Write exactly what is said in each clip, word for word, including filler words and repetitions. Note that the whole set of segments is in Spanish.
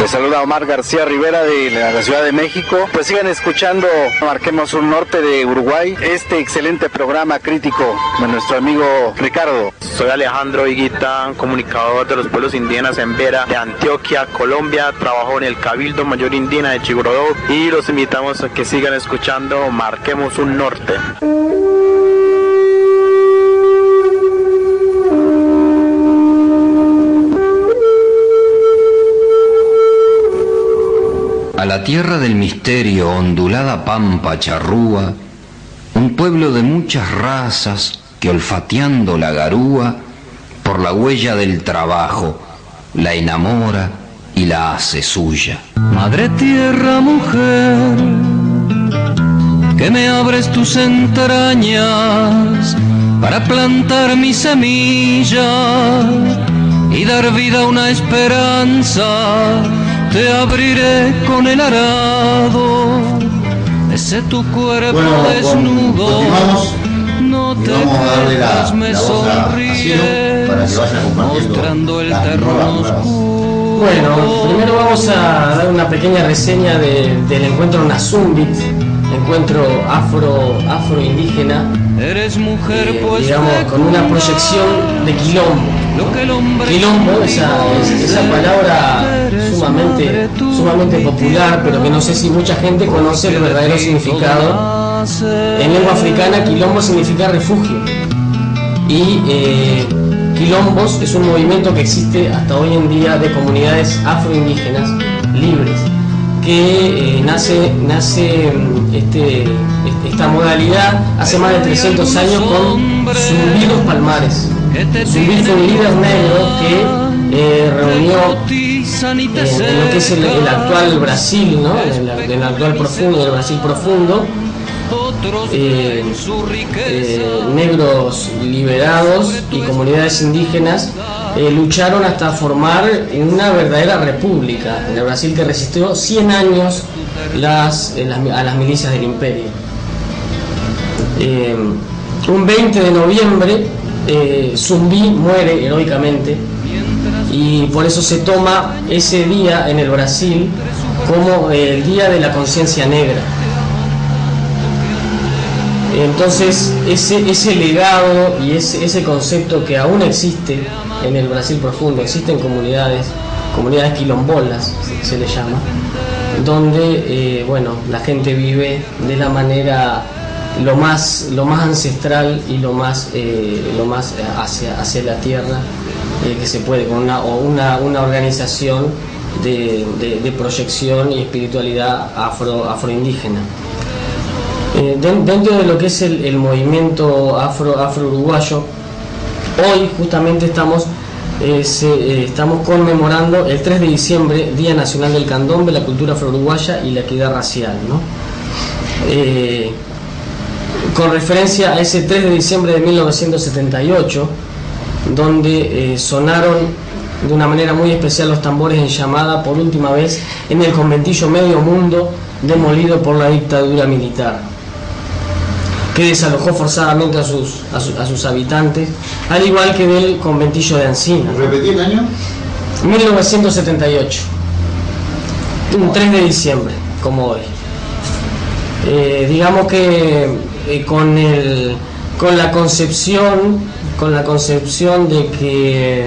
Les saluda Omar García Rivera de la Ciudad de México. Pues sigan escuchando Marquemos un Norte de Uruguay, este excelente programa crítico de nuestro amigo Ricardo. Soy Alejandro Higuita, comunicador de los pueblos indígenas en Vera, de Antioquia, Colombia. Trabajo en el Cabildo Mayor Indígena de Chigorodó y los invitamos a que sigan escuchando Marquemos un Norte. A la tierra del misterio, ondulada pampa charrúa, un pueblo de muchas razas que olfateando la garúa, por la huella del trabajo, la enamora y la hace suya. Madre tierra, mujer, que me abres tus entrañas para plantar mi semilla y dar vida a una esperanza. Te abriré con el arado, ese tu cuerpo bueno, desnudo. No te dejes, me sonríe, mostrando el terror oscuro. Bueno, primero vamos a dar una pequeña reseña de, del encuentro Nasumbit, encuentro afro, afroindígena, Eres mujer, eh, pues digamos, con una proyección de quilombo. Quilombo, esa, esa palabra sumamente, sumamente popular, pero que no sé si mucha gente conoce el verdadero significado. En lengua africana, quilombo significa refugio. Y eh, quilombos es un movimiento que existe hasta hoy en día de comunidades afroindígenas libres, que eh, nace, nace este, esta modalidad hace más de trescientos años con Zumbidos Palmares. Zumbí fue un líder negro que eh, reunió eh, en lo que es el, el actual Brasil, ¿no? en, el, en el actual profundo, el Brasil profundo, eh, eh, negros liberados y comunidades indígenas eh, lucharon hasta formar una verdadera república en el Brasil, que resistió cien años las, eh, las, a las milicias del imperio. Eh, un veinte de noviembre eh, Zumbi muere heroicamente y por eso se toma ese día en el Brasil como eh, el Día de la Conciencia Negra. Entonces ese, ese legado y ese, ese concepto que aún existe en el Brasil profundo, existen comunidades, comunidades quilombolas se, se les llama, donde eh, bueno, la gente vive de la manera lo más, lo más ancestral y lo más, eh, lo más hacia, hacia la tierra eh, que se puede, con una, o una, una organización de, de, de proyección y espiritualidad afro, afroindígena. Eh, dentro de lo que es el, el movimiento afro, afro-uruguayo, hoy justamente estamos, eh, se, eh, estamos conmemorando el tres de diciembre, Día Nacional del Candombe, la cultura afro-uruguaya y la equidad racial, ¿no? Eh, con referencia a ese tres de diciembre de mil novecientos setenta y ocho, donde eh, sonaron de una manera muy especial los tambores en llamada por última vez en el conventillo Medio Mundo, demolido por la dictadura militar, que desalojó forzadamente a sus, a, su, a sus habitantes, al igual que del conventillo de Ancina. ¿Repetí el año? mil novecientos setenta y ocho, un tres de diciembre, como hoy. Eh, digamos que eh, con, el, con la concepción, con la concepción de que,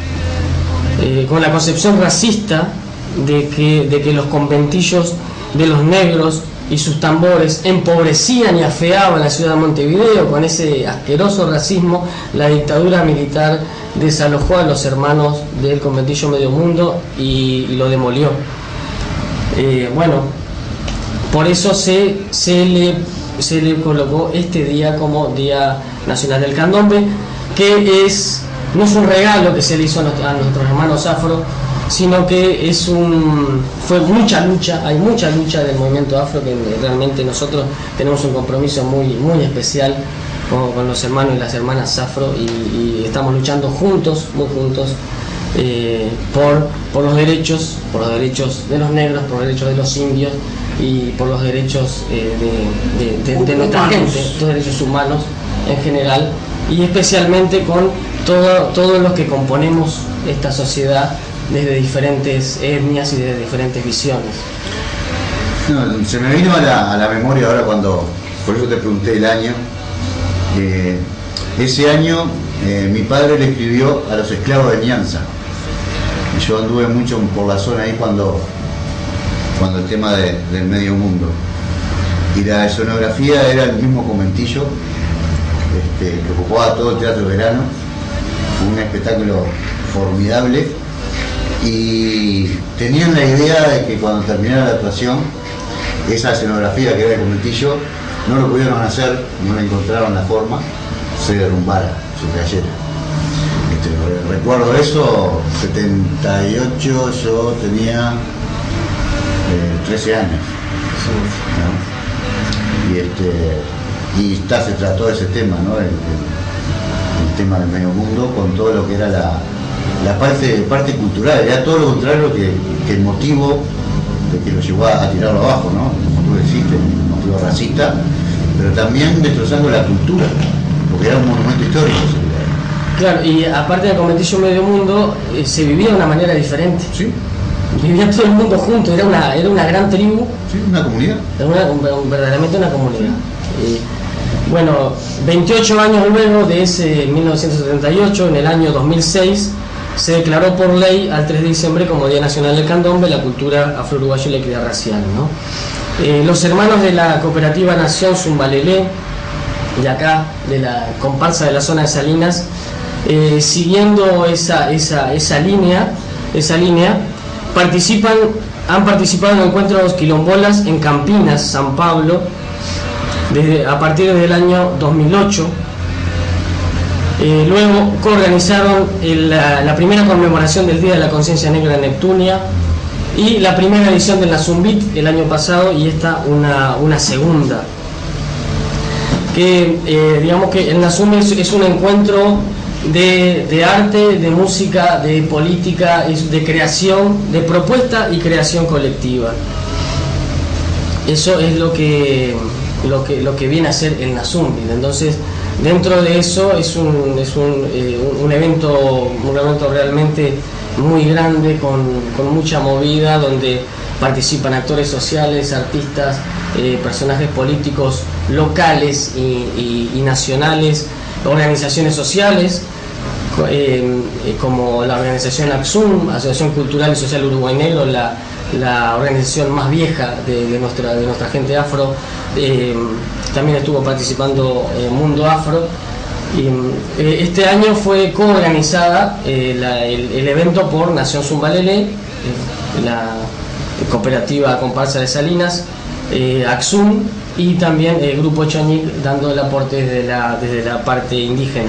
eh, con la concepción racista de que, de que los conventillos de los negros y sus tambores empobrecían y afeaban la ciudad de Montevideo, con ese asqueroso racismo, la dictadura militar desalojó a los hermanos del conventillo Medio Mundo y, y lo demolió. Eh, bueno, por eso se, se, le, se le colocó este día como Día Nacional del Candombe, que es, no es un regalo que se le hizo a nuestros, a nuestros hermanos afro, sino que es un, fue mucha lucha, hay mucha lucha del movimiento afro, que realmente nosotros tenemos un compromiso muy, muy especial con, con los hermanos y las hermanas afro, y, y estamos luchando juntos, muy juntos, eh, por, por los derechos, por los derechos de los negros, por los derechos de los indios y por los derechos eh, de, de, de, de nuestra gente, los derechos humanos en general, y especialmente con todo, todos los que componemos esta sociedad desde diferentes etnias y desde diferentes visiones. No, se me vino a la, a la memoria ahora cuando, por eso te pregunté el año. Eh, ese año eh, mi padre le escribió a los esclavos de Nianza. Y yo anduve mucho por la zona ahí cuando, cuando el tema de, del medio mundo. Y la escenografía era el mismo conventillo este, que ocupaba todo el Teatro Verano. Un espectáculo formidable. Y tenían la idea de que cuando terminara la actuación, esa escenografía que era el conventillo, no lo pudieron hacer, no le encontraron la forma, se derrumbara, se cayera. Este, recuerdo eso, setenta y ocho, yo tenía eh, trece años. ¿No? Y, este, y está, se trató ese tema, ¿no? el, el, el tema del medio mundo, con todo lo que era la, la parte, parte cultural, era todo lo contrario que, que el motivo de que lo llevó a, a tirarlo abajo, ¿no? El motivo existe, el motivo racista, pero también destrozando la cultura, porque era un monumento histórico. Claro, y aparte del conventillo Medio Mundo, eh, se vivía de una manera diferente. Sí. Vivía todo el mundo junto, era una, era una gran tribu. Sí, una comunidad. Era una, verdaderamente una comunidad. Sí. Eh, bueno, veintiocho años luego de ese mil novecientos setenta y ocho, en el año dos mil seis, se declaró por ley al tres de diciembre como Día Nacional del Candombe, la cultura afro-uruguaya y la equidad racial, ¿no? Eh, los hermanos de la cooperativa Nación Zumbalelé, de acá, de la comparsa de la zona de Salinas, eh, siguiendo esa, esa, esa línea, esa línea, participan, han participado en encuentros quilombolas en Campinas, San Pablo, desde, a partir del año dos mil ocho. Eh, luego coorganizaron el, la, la primera conmemoración del Día de la Conciencia Negra en Neptunia y la primera edición del Nazumbit el año pasado, y esta una, una segunda. Que eh, digamos que el Nazum es, es un encuentro de, de arte, de música, de política, de creación, de propuesta y creación colectiva. Eso es lo que lo que lo que viene a ser el Nazumbit. Entonces, dentro de eso es un es un, eh, un evento un evento realmente muy grande, con, con mucha movida, donde participan actores sociales, artistas, eh, personajes políticos locales y, y, y nacionales, organizaciones sociales, eh, como la organización ACSUM, Asociación Cultural y Social Uruguay Negro, la, la organización más vieja de, de, nuestra, de nuestra gente afro. Eh, también estuvo participando eh, Mundo Afro. Y, eh, este año fue coorganizada eh, la, el, el evento por Nación Zumbalelé, eh, la cooperativa comparsa de Salinas, eh, ACSUM y también el Grupo Chañic, dando el aporte desde la, desde la parte indígena.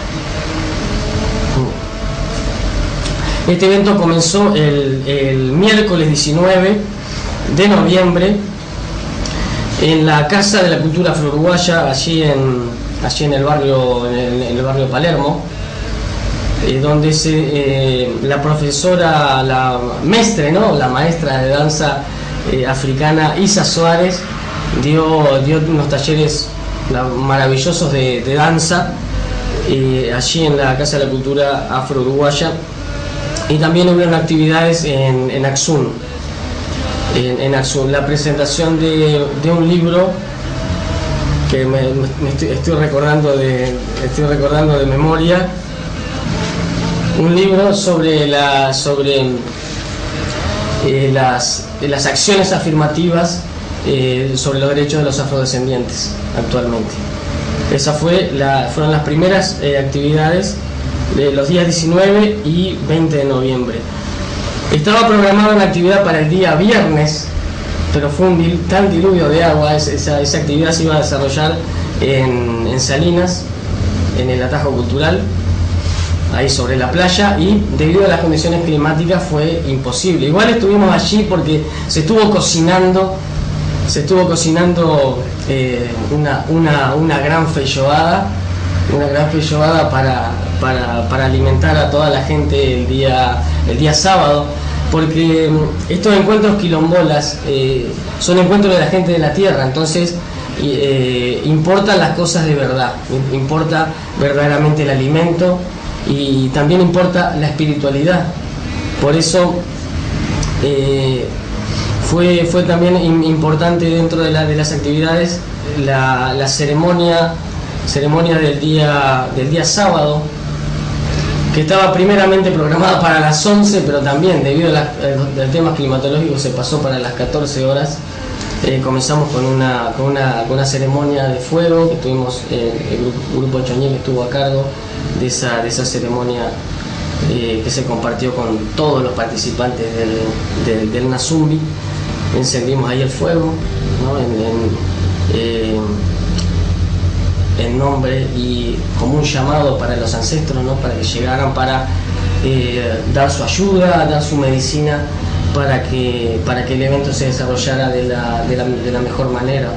Este evento comenzó el, el miércoles diecinueve de noviembre en la Casa de la Cultura Afro-Uruguaya, allí en, allí en el barrio, en el, en el barrio Palermo, eh, donde se, eh, la profesora, la mestre, ¿no? la maestra de danza eh, africana Isa Suárez dio, dio unos talleres maravillosos de, de danza eh, allí en la Casa de la Cultura Afro-Uruguaya, y también hubieron actividades en, en ACSUM. En, en ACSUM, la presentación de, de un libro que me, me estoy, estoy recordando de estoy recordando de memoria, un libro sobre la sobre eh, las las acciones afirmativas eh, sobre los derechos de los afrodescendientes actualmente. Esa fue la fueron las primeras eh, actividades de los días diecinueve y veinte de noviembre. Estaba programada una actividad para el día viernes, pero fue un dil, tal diluvio de agua, esa, esa actividad se iba a desarrollar en, en Salinas, en el Atajo Cultural, ahí sobre la playa, y debido a las condiciones climáticas fue imposible. Igual estuvimos allí porque se estuvo cocinando, se estuvo cocinando eh, una, una, una gran feijoada, una gran feijoada para, para, para alimentar a toda la gente el día, el día sábado, porque estos encuentros quilombolas eh, son encuentros de la gente de la tierra, entonces eh, importan las cosas de verdad, importa verdaderamente el alimento y también importa la espiritualidad, Por eso eh, fue, fue también importante dentro de, la, de las actividades la, la ceremonia, ceremonia del día, del día sábado, que estaba primeramente programada para las once, pero también debido a la, al tema climatológico se pasó para las catorce horas. Eh, comenzamos con una, con, una, con una ceremonia de fuego que tuvimos, eh, el grupo, grupo Choñé que estuvo a cargo de esa, de esa ceremonia eh, que se compartió con todos los participantes del, del, del Nazumbi. Encendimos ahí el fuego, ¿no? en, en, eh, en nombre y como un llamado para los ancestros, ¿no? Para que llegaran para eh, dar su ayuda, dar su medicina, para que, para que el evento se desarrollara de la, de la, de la mejor manera.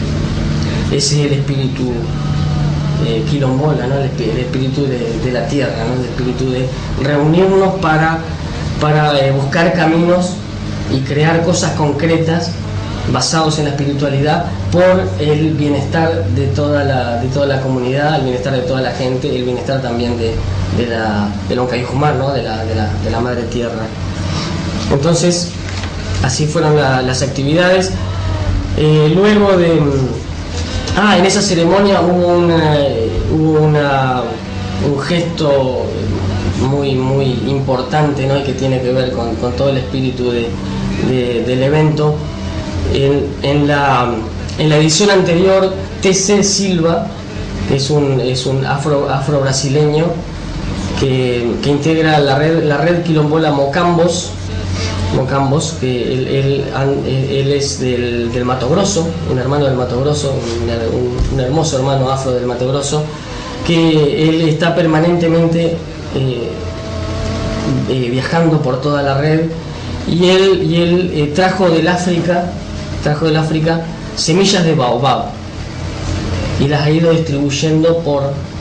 Ese es el espíritu eh, quilombola, ¿no? el, el espíritu de, de la tierra, ¿no? El espíritu de reunirnos para, para eh, buscar caminos y crear cosas concretas basados en la espiritualidad por el bienestar de toda la, de toda la comunidad, el bienestar de toda la gente, el bienestar también de, de la de Loncayujumar, ¿no? de, la, de, la, de la madre tierra. Entonces, así fueron la, las actividades. Eh, luego de... Ah, en esa ceremonia hubo, una, hubo una, un gesto muy, muy importante, ¿no? Y que tiene que ver con, con todo el espíritu de, de, del evento. En, en, la, en la edición anterior, T C Silva, que es un, es un afro, afro-brasileño que, que integra la red, la red quilombola Mocambos, Mocambos, que él, él, él es del, del Mato Grosso, un hermano del Mato Grosso, un, un hermoso hermano afro del Mato Grosso, que él está permanentemente eh, eh, viajando por toda la red, y él, y él eh, trajo del África, trajo del África semillas de baobab y las ha ido distribuyendo por,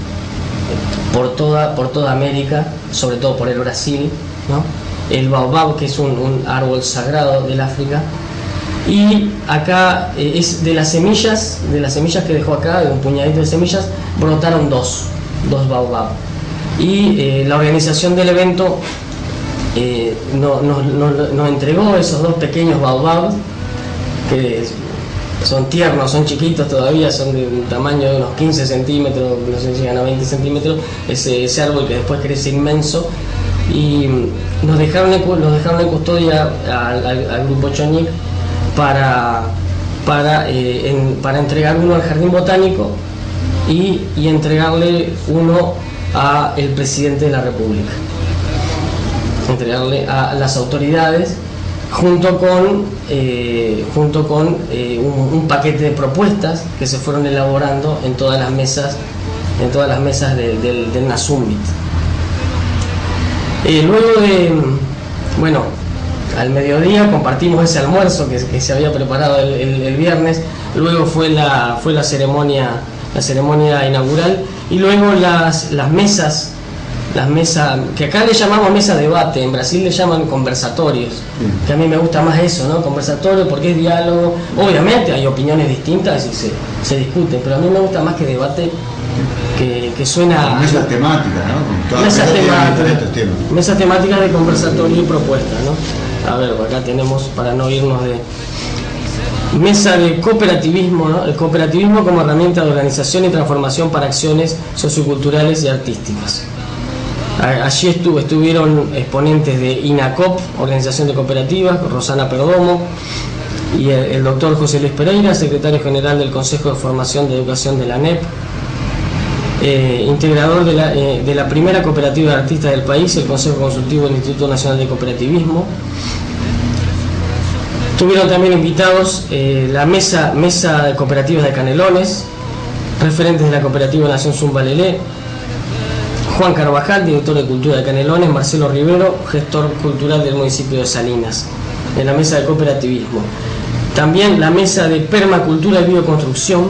por, toda, por toda América, sobre todo por el Brasil, ¿no? El baobab, que es un, un árbol sagrado del África, y acá eh, es de las semillas, de las semillas que dejó acá, de un puñadito de semillas, brotaron dos, dos baobab. Y eh, la organización del evento eh, nos no, no, no entregó esos dos pequeños baobab, que son tiernos, son chiquitos todavía, son de un tamaño de unos quince centímetros, no sé si llegan a veinte centímetros, ese, ese árbol que después crece inmenso. Y nos dejaron en, nos dejaron en custodia al, al, al grupo Choñic para, para, eh, en, para entregar uno al Jardín Botánico y, y entregarle uno al presidente de la República, entregarle a las autoridades junto con, eh, junto con eh, un, un paquete de propuestas que se fueron elaborando en todas las mesas, en todas las mesas de, del, del Nazumbit. Eh, luego de, bueno, al mediodía compartimos ese almuerzo que, que se había preparado el, el, el viernes. Luego fue la, fue la ceremonia, la ceremonia inaugural, y luego las, las mesas, las mesas, que acá le llamamos mesa debate, en Brasil le llaman conversatorios, que a mí me gusta más eso, ¿no? Conversatorio, porque es diálogo. Obviamente hay opiniones distintas y se, se discuten, pero a mí me gusta más que debate. Que, que suena... Mesas temáticas, ¿no? Mesas temáticas, mesas temáticas de conversatorio y propuestas, ¿no? A ver, acá tenemos, para no irnos de... Mesa de cooperativismo, ¿no? El cooperativismo como herramienta de organización y transformación para acciones socioculturales y artísticas. Allí estuvo, estuvieron exponentes de INACOP, Organización de Cooperativas, Rosana Perdomo, y el, el doctor José Luis Pereira, secretario general del Consejo de Formación de Educación de la A N E P, Eh, integrador de la, eh, de la primera cooperativa de artistas del país, el Consejo Consultivo del Instituto Nacional de Cooperativismo. Tuvieron también invitados eh, la mesa, mesa de cooperativas de Canelones, referentes de la cooperativa Nación Zumbalelé, Juan Carvajal, director de Cultura de Canelones, Marcelo Rivero, gestor cultural del municipio de Salinas, en la mesa de cooperativismo. También la mesa de permacultura y bioconstrucción,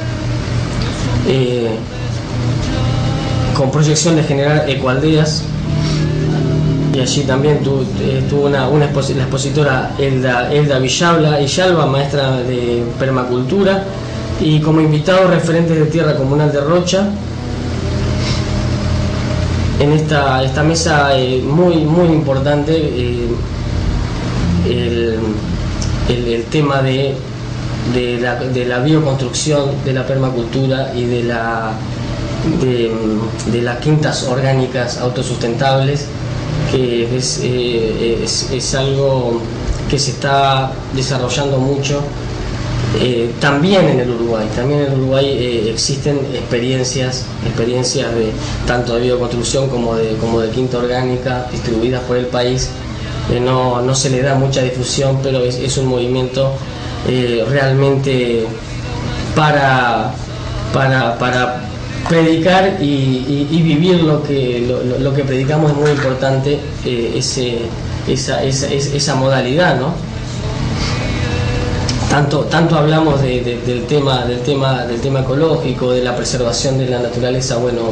eh, con proyección de generar ecoaldeas, y allí también tuvo, eh, tuvo una, una exposi la expositora Elda, Elda Villalba, Villalba, maestra de permacultura, y como invitados referentes de Tierra Comunal de Rocha, en esta, esta mesa eh, muy, muy importante eh, el, el, el tema de, de, la, de la bioconstrucción, de la permacultura y de, la, de, de las quintas orgánicas autosustentables, que es, eh, es, es algo que se está desarrollando mucho. Eh, también en el Uruguay, también en el Uruguay eh, existen experiencias, experiencias de tanto de bioconstrucción como de, como de quinta orgánica distribuidas por el país. Eh, no, no se le da mucha difusión, pero es, es un movimiento eh, realmente para, para, para predicar y, y, y vivir lo que, lo, lo que predicamos. Es muy importante eh, ese, esa, esa, esa modalidad, ¿no? Tanto, tanto hablamos de, de, del tema del tema del tema ecológico, de la preservación de la naturaleza. Bueno,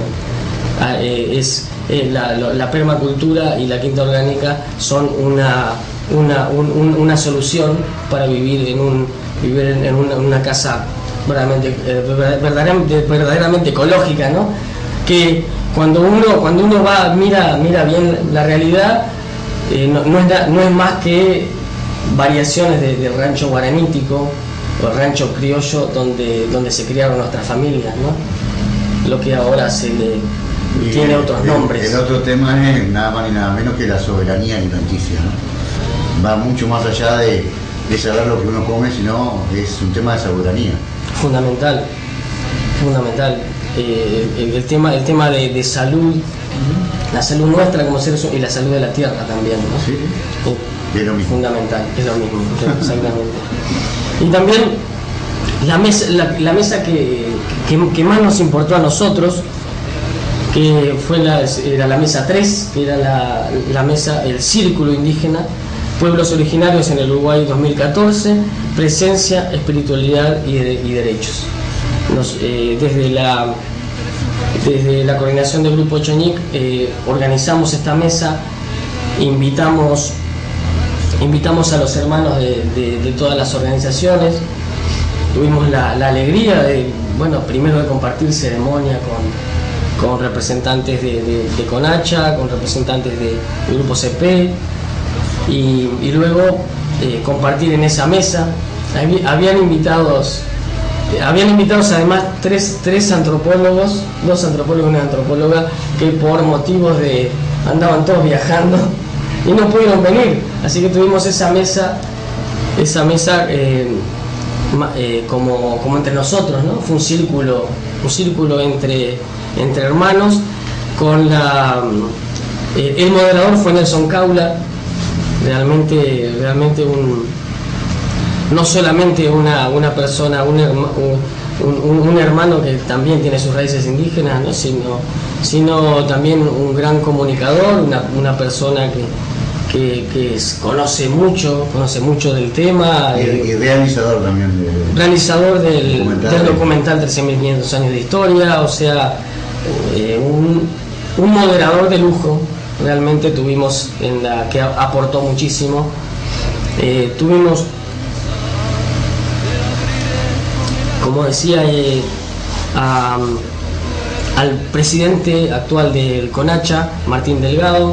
eh, es eh, la, la permacultura y la quinta orgánica son una una, un, un, una solución para vivir en un vivir en, en una, una casa verdaderamente, eh, verdaderamente verdaderamente ecológica, ¿no? Que cuando uno cuando uno va mira mira bien la realidad, eh, no, no, es, no es más que variaciones de, del rancho guaranítico o rancho criollo donde, donde se criaron nuestras familias, ¿no? Lo que ahora se le y tiene el, otros nombres. El, el otro tema es nada más ni nada menos que la soberanía alimenticia, ¿no? Va mucho más allá de, de saber lo que uno come, sino es un tema de soberanía. Fundamental, fundamental. Eh, el, el tema, el tema de, de salud, uh-huh. La salud nuestra como seres y la salud de la tierra también, ¿no? Sí. Uh, Es lo mismo. Fundamental, es lo mismo, exactamente. Y también la mesa, la, la mesa que, que, que más nos importó a nosotros, que fue la, era la mesa tres, que era la, la mesa, el Círculo Indígena, Pueblos Originarios en el Uruguay dos mil catorce, Presencia, Espiritualidad y, de, y Derechos. Nos, eh, desde, la, desde la coordinación del Grupo Choñic eh, organizamos esta mesa, invitamos Invitamos a los hermanos de, de, de todas las organizaciones. Tuvimos la, la alegría de, bueno, primero de compartir ceremonia con, con representantes de, de, de CONACHA, con representantes de, del Grupo C P, y, y luego eh, compartir en esa mesa. Habían invitados, eh, habían invitados además tres, tres antropólogos, dos antropólogos y una antropóloga, que por motivos de, andaban todos viajando y no pudieron venir, así que tuvimos esa mesa, esa mesa eh, eh, como, como entre nosotros, ¿no? Fue un círculo, un círculo entre, entre hermanos, con la eh, el moderador fue Nelson Caula, realmente, realmente un no solamente una, una persona, un, un, un, un hermano que también tiene sus raíces indígenas, ¿no? sino, sino también un gran comunicador, una, una persona que Que, que es, conoce mucho, conoce mucho del tema. Y, eh, y realizador también. De, realizador del documental, del documental trece mil quinientos años de historia, o sea, eh, un, un moderador de lujo, realmente tuvimos, en la que aportó muchísimo. Eh, tuvimos, como decía, eh, a, al presidente actual del CONACHA, Martín Delgado.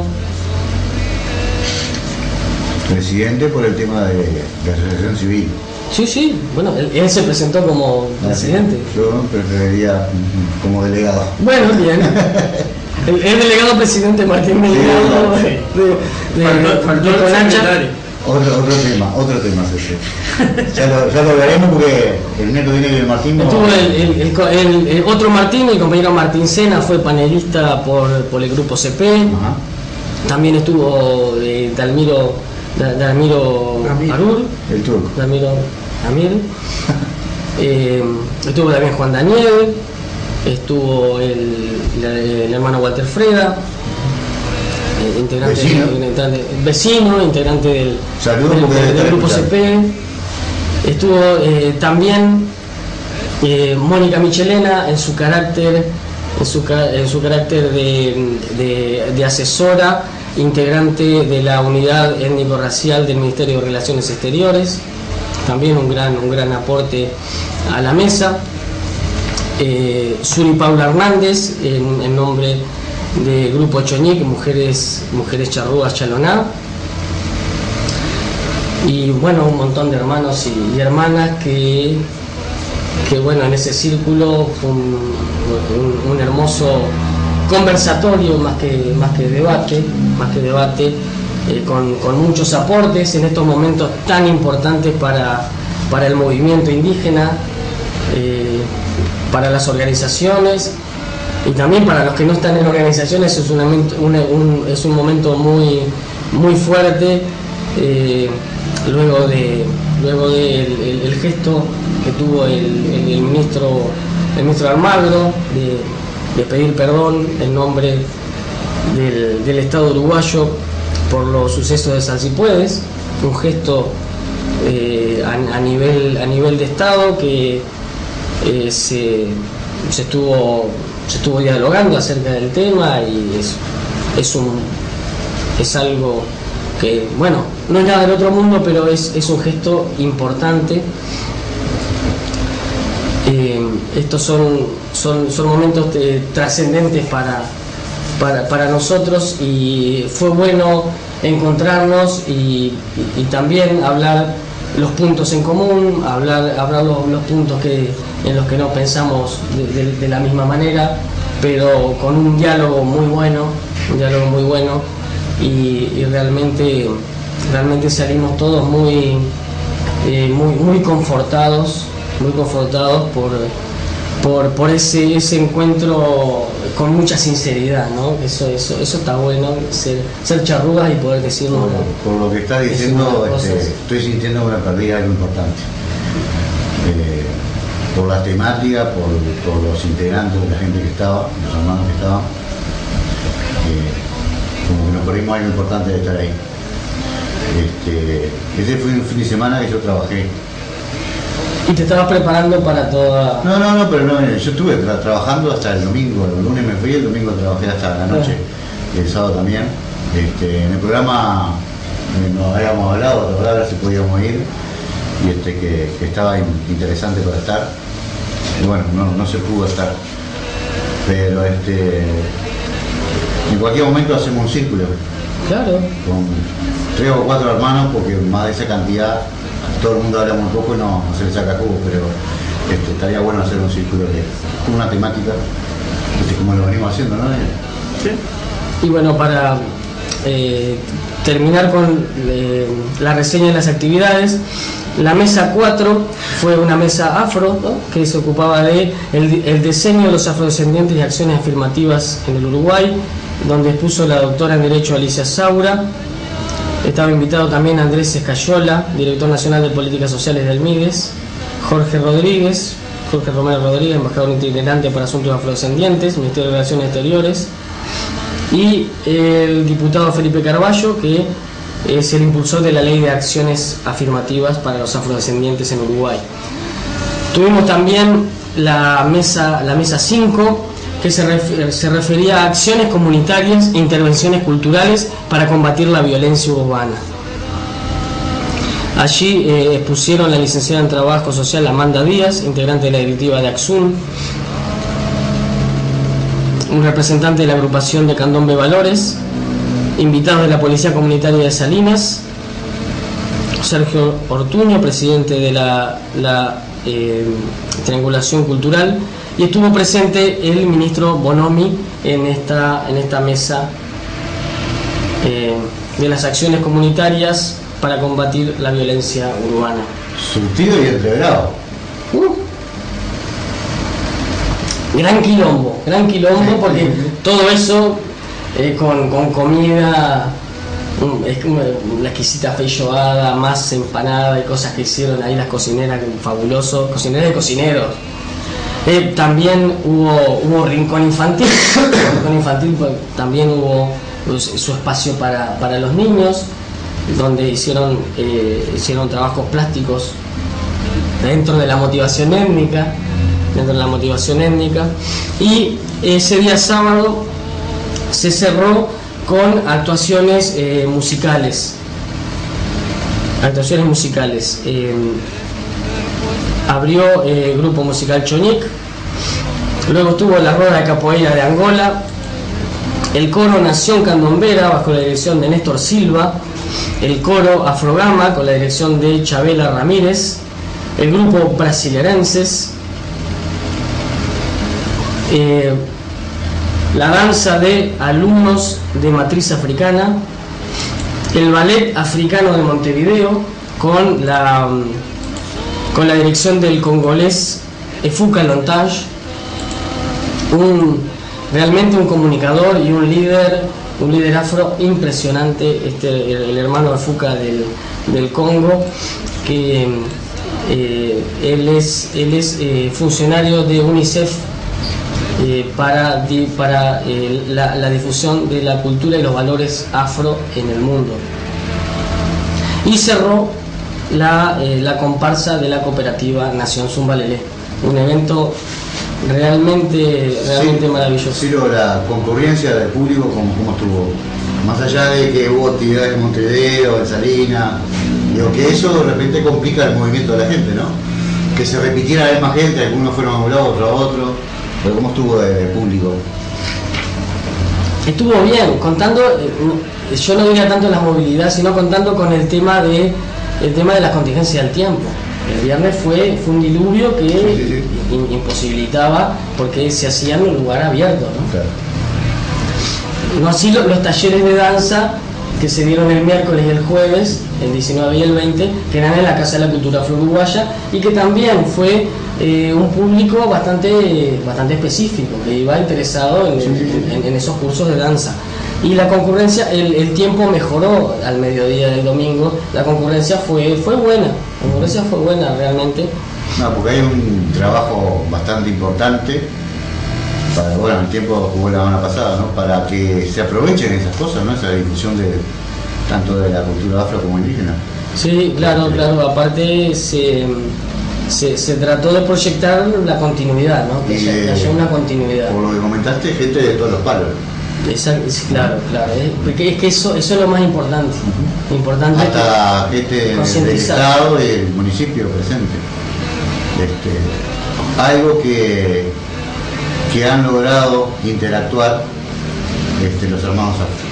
Presidente por el tema de, de asociación civil. Sí, sí, bueno, él, él se presentó como Ah, presidente. Yo preferiría como delegado. Bueno, bien. El, el delegado presidente Martín Delgado Sí, de, de, de, de CONACHA. Otro, otro tema, otro tema es ese. Ya lo, ya lo veremos porque el neto viene del Martín. Estuvo el, el, el, el, el otro Martín, el compañero Martín Sena, fue panelista por, por el Grupo C P. Ajá. También estuvo eh, Dalmiro Dalmiro Arur, el turco. Dalmiro Amir. Eh, estuvo también Juan Daniel, estuvo el, el, el hermano Walter Freda, eh, integrante, Vecino. integrante, vecino, integrante del, Saludos del, porque del, debe del estar Grupo C P. Estuvo eh, también eh, Mónica Michelena en su carácter, en su, en su carácter de, de, de asesora, integrante de la unidad étnico-racial del Ministerio de Relaciones Exteriores, también un gran, un gran aporte a la mesa. Eh, Suri Paula Hernández, en, en nombre de Grupo Choñic, Mujeres, Mujeres Charrúas Chaloná. Y bueno, un montón de hermanos y, y hermanas que, que bueno, en ese círculo fue un, un, un hermoso conversatorio más que, más que debate, más que debate, eh, con, con muchos aportes en estos momentos tan importantes para, para el movimiento indígena, eh, para las organizaciones y también para los que no están en organizaciones. Es un, un, un, es un momento muy, muy fuerte, eh, luego de luego del de el, el gesto que tuvo el, el, el ministro el ministro Almagro de, de pedir perdón en nombre del, del Estado uruguayo por los sucesos de Salsipuedes, un gesto eh, a, a nivel a nivel de Estado que eh, se, se estuvo se estuvo dialogando acerca del tema, y es, es un es algo que, bueno, no es nada del otro mundo, pero es, es un gesto importante. Eh, estos son, son, son momentos eh, trascendentes para, para, para nosotros, y fue bueno encontrarnos y, y, y también hablar los puntos en común, hablar, hablar los, los puntos que, en los que no pensamos de, de, de la misma manera, pero con un diálogo muy bueno, un diálogo muy bueno. Y, y realmente realmente salimos todos muy eh, muy muy confortados muy confortados por por, por ese ese encuentro con mucha sinceridad, ¿no? Eso eso eso está bueno, ser, ser charrúas y poder decirlo. Por, por lo que estás diciendo, este, estoy sintiendo una pérdida algo importante, eh, por la temática, por, por los integrantes, la gente que estaba, los hermanos que estaban. eh, Como que nos perdimos algo importante de estar ahí. Este, ese fue un fin de semana que yo trabajé. ¿Y te estabas preparando para toda...? No, no, no, pero no, yo estuve tra trabajando hasta el domingo. El lunes me fui, el domingo trabajé hasta la noche, y el sábado también. Este, en el programa eh, nos habíamos hablado, para ver si podíamos ir, y este, que, que estaba in interesante para estar. Y bueno, no, no se pudo estar. Pero este... en cualquier momento hacemos un círculo. Claro. Con tres o cuatro hermanos, porque más de esa cantidad, todo el mundo habla muy poco y no, no se le saca jugo, pero este, estaría bueno hacer un círculo de una temática, este, como lo venimos haciendo, ¿no? Sí. Y bueno, para eh, terminar con eh, la reseña de las actividades, la mesa cuatro fue una mesa afro, ¿no?, que se ocupaba de el, el diseño de los afrodescendientes y acciones afirmativas en el Uruguay, donde expuso la doctora en Derecho Alicia Saura. Estaba invitado también Andrés Escayola, director nacional de Políticas Sociales del MIDES, Jorge Rodríguez, Jorge Romero Rodríguez, embajador itinerante para asuntos afrodescendientes, Ministerio de Relaciones Exteriores, y el diputado Felipe Carballo, que es el impulsor de la Ley de Acciones Afirmativas para los Afrodescendientes en Uruguay. Tuvimos también la mesa la mesa cinco, que se, refer, se refería a acciones comunitarias e intervenciones culturales para combatir la violencia urbana. Allí eh, expusieron la licenciada en Trabajo Social Amanda Díaz, integrante de la directiva de AXUN, un representante de la agrupación de Candombe Valores, invitados de la Policía Comunitaria de Salinas, Sergio Ortuño, presidente de la, la eh, Triangulación Cultural, y estuvo presente el ministro Bonomi en esta, en esta mesa eh, de las acciones comunitarias para combatir la violencia urbana. Surtido y entreverado. Uh. Gran quilombo, gran quilombo, porque todo eso eh, con, con comida, um, es una, una exquisita feijoada, más empanada y cosas que hicieron ahí las cocineras, fabuloso, cocineras y cocineros. Eh, también hubo, hubo rincón infantil, rincón infantil pues, también hubo pues, su espacio para, para los niños, donde hicieron, eh, hicieron trabajos plásticos dentro de la motivación étnica, dentro de la motivación étnica, y ese día sábado se cerró con actuaciones eh, musicales, actuaciones musicales. Eh, abrió el eh, grupo musical Choñic, luego estuvo la Rueda de Capoeira de Angola, El coro Nación Candombera bajo la dirección de Néstor Silva, el coro Afrogama con la dirección de Chabela Ramírez, el grupo Brasilerenses, eh, la danza de alumnos de matriz africana, el ballet africano de Montevideo con la, con la dirección del congolés Efuka Lontage, un, realmente un comunicador y un líder, un líder afro impresionante, este, el, el hermano Efuka del, del Congo, que eh, él es, él es eh, funcionario de UNICEF eh, para, di, para eh, la, la difusión de la cultura y los valores afro en el mundo. Y cerró la, eh, la comparsa de la cooperativa Nación Zumbalelé, un evento realmente, realmente sí, maravilloso. Sí, la concurrencia del público, ¿cómo, cómo estuvo? Más allá de que hubo actividades en Montevideo, en Salinas, digo que eso de repente complica el movimiento de la gente, ¿no? Que se repitiera la misma gente, algunos fueron a un lado, otros a otro, pero ¿cómo estuvo el público? Estuvo bien, contando, yo no diría tanto la movilidad, sino contando con el tema de el tema de la contingencia del tiempo. El viernes fue, fue un diluvio que sí, sí, sí. imposibilitaba, porque se hacía en un lugar abierto, ¿no? Claro. No así los, los talleres de danza que se dieron el miércoles y el jueves, el diecinueve y el veinte, que eran en la Casa de la Cultura Afro-Uruguaya, y que también fue eh, un público bastante, bastante específico, que iba interesado en, sí, sí, sí. en, en esos cursos de danza. Y la concurrencia, el, el tiempo mejoró al mediodía del domingo, la concurrencia fue, fue buena, la concurrencia fue buena realmente. No, porque hay un trabajo bastante importante, para, bueno, el tiempo como la semana pasada, ¿no? Para que se aprovechen esas cosas, ¿no? Esa difusión de tanto de la cultura afro como indígena. Sí, claro, claro, aparte se, se, se trató de proyectar la continuidad, ¿no? Que haya, haya una continuidad. Por lo que comentaste, gente de todos los palos. Esa, claro, claro, ¿eh? Porque es que eso, eso es lo más importante. Uh-huh. Importante hasta gente del Estado y del municipio presente. Este, algo que, que han logrado interactuar este, los hermanos afro.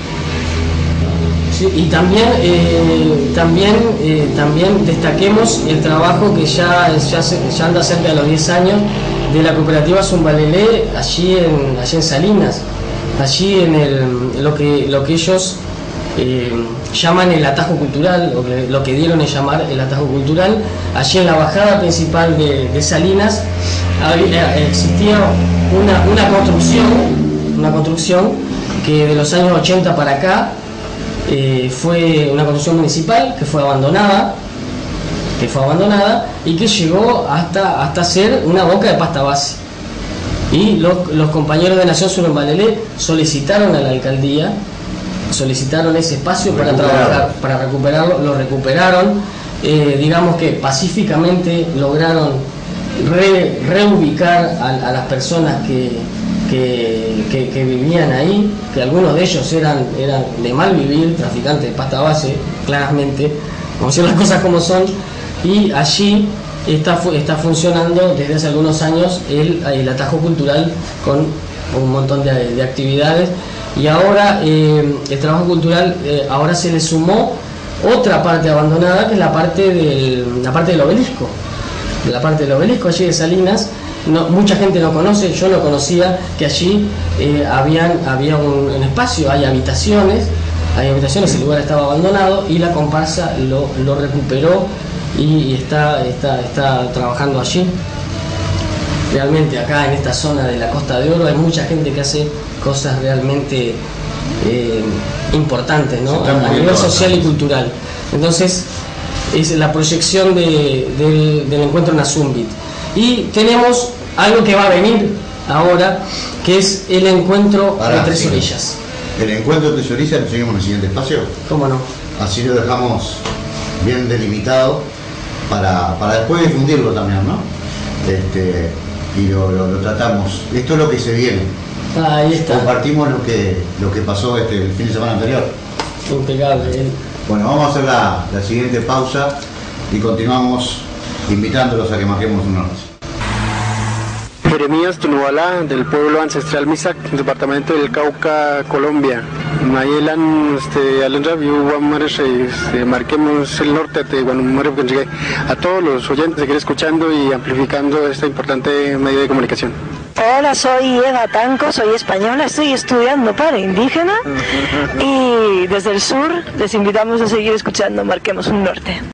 Sí, y también, eh, también, eh, también destaquemos el trabajo que ya, ya, ya anda cerca de los diez años de la cooperativa Zumbalelé allí en, allí en Salinas. Allí en el, lo, que, lo que ellos eh, llaman el atajo cultural, o que, lo que dieron en llamar el atajo cultural, allí en la bajada principal de, de Salinas había, existía una, una construcción, una construcción que de los años ochenta para acá eh, fue una construcción municipal que fue abandonada, que fue abandonada y que llegó hasta, hasta ser una boca de pasta base. Y los, los compañeros de Nación Zumbalelé solicitaron a la alcaldía, solicitaron ese espacio para trabajar, para recuperarlo, lo recuperaron, eh, digamos que pacíficamente lograron re, reubicar a, a las personas que, que, que, que vivían ahí, que algunos de ellos eran, eran de mal vivir, traficantes de pasta base, claramente, como decir las cosas como son, y allí Está, está funcionando desde hace algunos años el, el atajo cultural con un montón de, de actividades, y ahora eh, el trabajo cultural eh, ahora se le sumó otra parte abandonada, que es la parte del, la parte del obelisco, la parte del obelisco allí de Salinas. No, mucha gente no conoce, yo no conocía que allí eh, habían, había un, un espacio, hay habitaciones, hay habitaciones, el lugar estaba abandonado y la comparsa lo, lo recuperó y está, está, está trabajando allí. Realmente acá en esta zona de la Costa de Oro hay mucha gente que hace cosas realmente eh, importantes, ¿no? A nivel social y cultural. Entonces es la proyección de, de, del encuentro Nazumbit. Y tenemos algo que va a venir ahora, que es el encuentro ahora, de Tres sí. Orillas. El encuentro de Tres Orillas lo seguimos en el siguiente espacio. ¿Cómo no? Así lo dejamos bien delimitado para, para después difundirlo también, ¿no? Este, y lo, lo, lo tratamos. Esto es lo que se viene. Ah, ahí está. Compartimos lo que, lo que pasó este, el fin de semana anterior. Impecable. Bueno, vamos a hacer la, la siguiente pausa y continuamos invitándolos a que marquemos un norte. Jeremías Tunubalá, del pueblo ancestral Misac, departamento del Cauca, Colombia. Mayelan, este, Alendra, este, marquemos el norte de Guanumare, a todos los oyentes que quieren escuchando y amplificando este importante medio de comunicación. Hola, soy Eva Tanco, soy española, estoy estudiando para indígena y desde el sur les invitamos a seguir escuchando Marquemos un Norte.